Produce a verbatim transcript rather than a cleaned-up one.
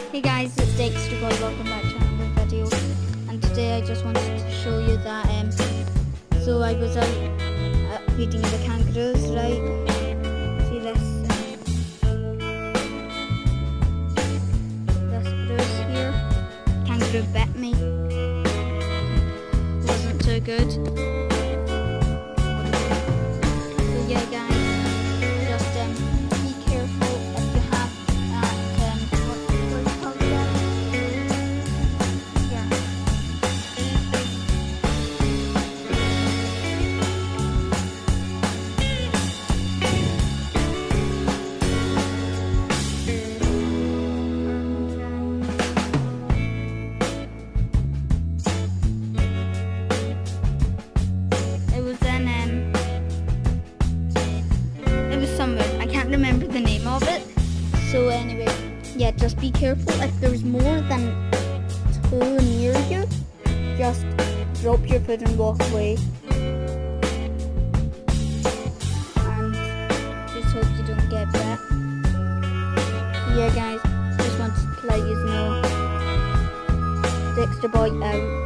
Hey guys, it's Dexter Boy, welcome back to another video. And today I just wanted to show you that um so I was out uh, feeding the kangaroos, right? See this um, this bruise here. Kangaroo bit me. Wasn't too good. So yeah guys, just um be careful if you have that um what what do you call that? Yeah. It was in um it was somewhere. I can't remember the name of it. So anyway, yeah, just be careful. If there's more than two near you, just drop your foot and walk away. And just hope you don't get bit. Yeah guys, just wanted to let you know. Dexter Boy out.